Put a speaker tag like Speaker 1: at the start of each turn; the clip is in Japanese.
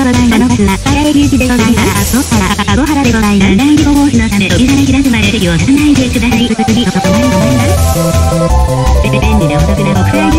Speaker 1: ございます。原駅行きでございます。そしたら、籠原でございます。第2号防止のため、扉開くまで席をつないでください。次、お止まりございます。便利でお得な国際